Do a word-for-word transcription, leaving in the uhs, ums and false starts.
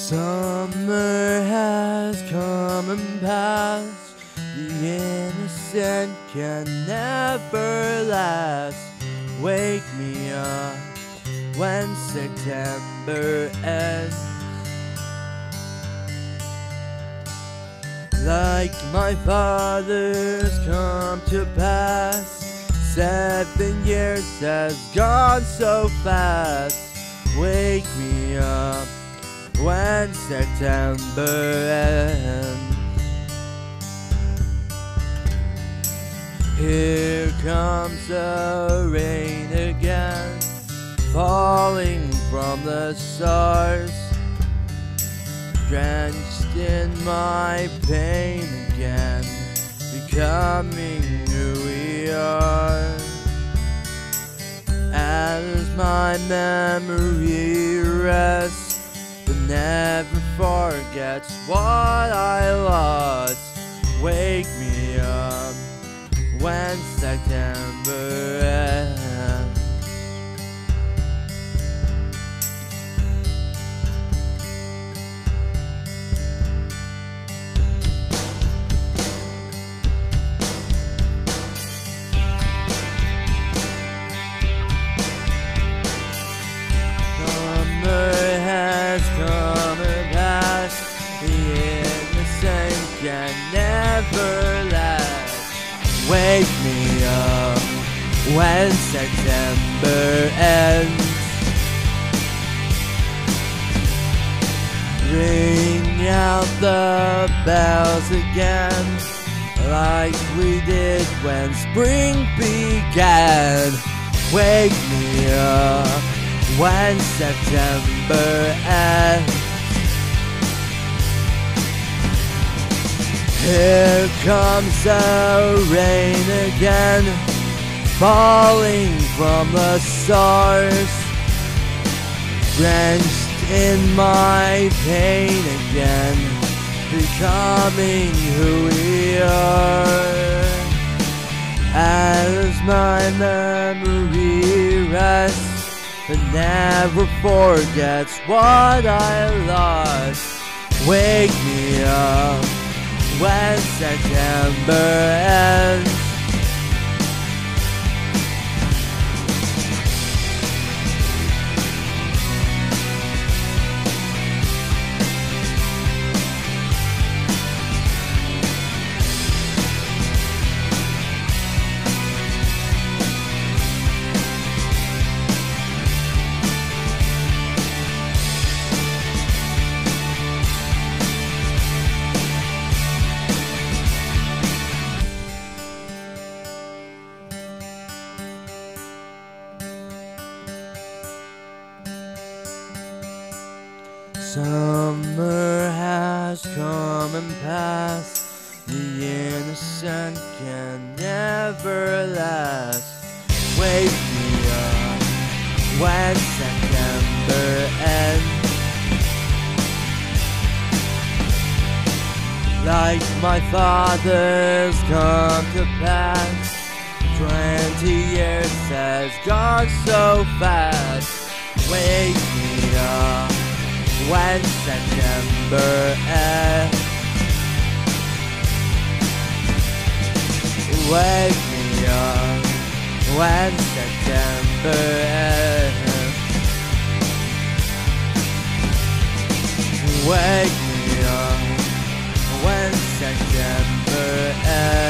Summer has come and passed. The innocent can never last. Wake me up when September ends. Like my father's come to pass, seven years has gone so fast. Wake me up when September ends. Here comes the rain again, falling from the stars, drenched in my pain again, becoming who we are. As my memory rests, but never forgets what I lost. Wake me up when September ends. Can never last. Wake me up when September ends. Ring out the bells again, like we did when spring began. Wake me up when September ends. Here comes the rain again, falling from the stars, drenched in my pain again, becoming who we are. As my memory rests, but never forgets what I lost. Wake me up when September ends. Summer has come and passed. The innocent can never last. Wake me up when September ends. Like my father's come to pass, twenty years has gone so fast. Wake me up when September ends. Wake me up when September ends. Wake me up when September ends.